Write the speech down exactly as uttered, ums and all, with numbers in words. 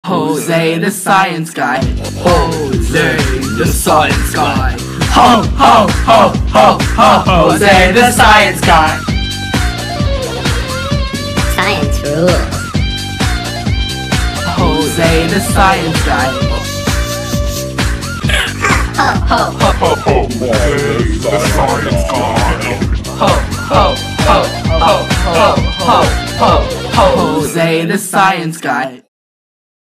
Jose the science guy. Jose the science guy. Ho ho ho ho ho. Jose the science guy. Science rules. Jose the science guy. Ho ho ho Ho ho, Jose the science guy. Ho ho ho ho ho ho ho. Jose the science guy.